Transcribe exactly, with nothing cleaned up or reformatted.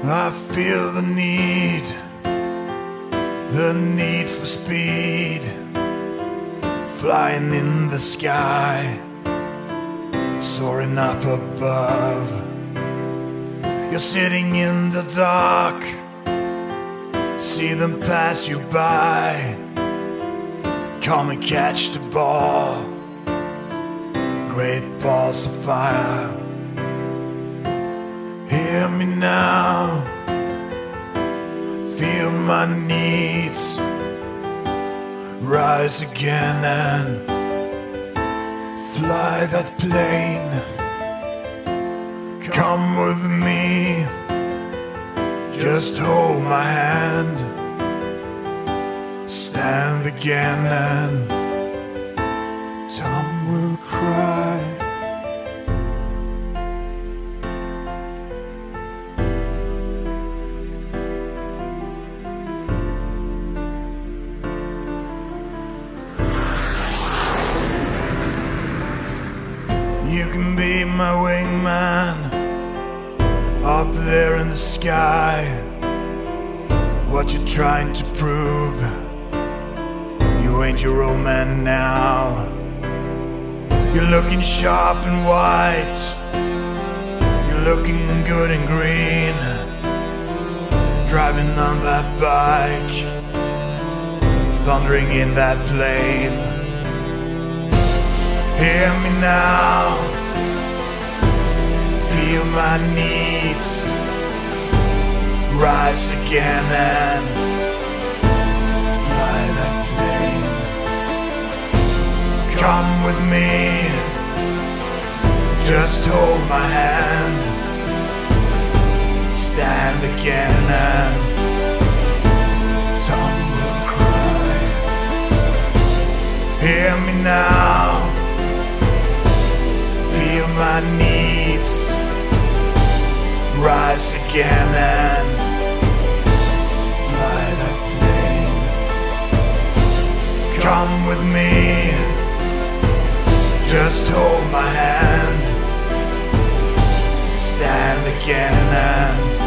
I feel the need, the need for speed, flying in the sky, soaring up above. You're sitting in the dark, see them pass you by. Come and catch the ball, great balls of fire. Hear me now, feel my needs, rise again and fly that plane. Come with me, just hold my hand, stand again and Tom will cry. You can be my wingman, up there in the sky. What you trying to prove? You ain't your old man now. You're looking sharp and white, you're looking good and green, driving on that bike, thundering in that plane. Hear me now, feel my needs, rise again and fly that plane. Come with me, just hold my hand, stand again and Tom will cry. Hear me now, feel my needs, rise again and fly that plane. Come with me, just hold my hand, stand again and